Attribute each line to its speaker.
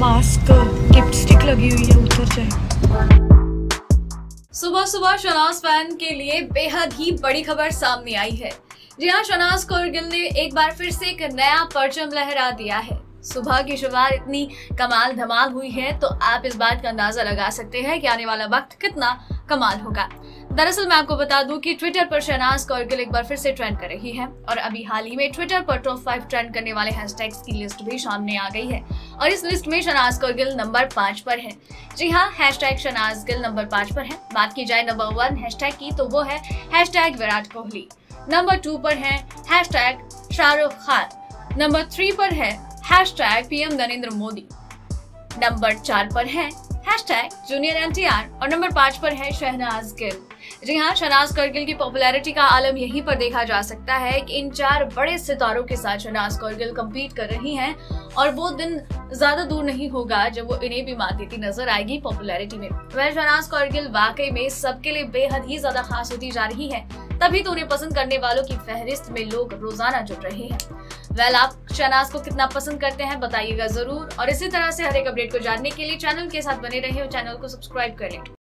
Speaker 1: Mask lipstick लगी हुई है, उतर जाए।
Speaker 2: सुबह सुबह शहनाज फैन के लिए बेहद ही बड़ी खबर सामने आई है। जी हाँ, शहनाज कौरगिल ने एक बार फिर से एक नया परचम लहरा दिया है। सुबह की शुरुआत इतनी कमाल धमाल हुई है तो आप इस बात का अंदाजा लगा सकते हैं कि आने वाला वक्त कितना कमाल होगा। दरअसल मैं आपको बता दूं कि ट्विटर पर शहनाज कौरगिल एक बार फिर से ट्रेंड कर रही है और अभी हाल ही में ट्विटर पर टॉप 5 ट्रेंड करने वाले हैशटैग्स की लिस्ट भी सामने आ गई है और इस लिस्ट में शहनाज कौरगिल नंबर 5 पर है। जी हाँ, हैशटैग शहनाज गिल नंबर 5 पर है। बात की जाए नंबर 1 हैशटैग की तो वो है हैशटैग विराट कोहली। नंबर 2 पर है हैशटैग शाहरुख खान। नंबर 3 पर है hashtag PM Narendra Modi. Number 4 पर है हैशटैग जूनियर एनटीआर और नंबर 5 पर है शहनाज गिल। जी हाँ, शहनाज कौरगिल की पॉपुलैरिटी का आलम यहीं पर देखा जा सकता है कि इन 4 बड़े सितारों के साथ शहनाज कौरगिल कम्पीट कर रही हैं और वो दिन ज्यादा दूर नहीं होगा जब वो इन्हें भी मात देती नजर आएगी पॉपुलैरिटी में। वह शहनाज कौरगिल वाकई में सबके लिए बेहद ही ज्यादा खास होती जा रही है, तभी तो उन्हें पसंद करने वालों की फहरिस्त में लोग रोजाना जुड़ रहे हैं। वेल, आप शहनाज को कितना पसंद करते हैं बताइएगा जरूर और इसी तरह से हर एक अपडेट को जानने के लिए चैनल के साथ बने रहे और चैनल को सब्सक्राइब करें।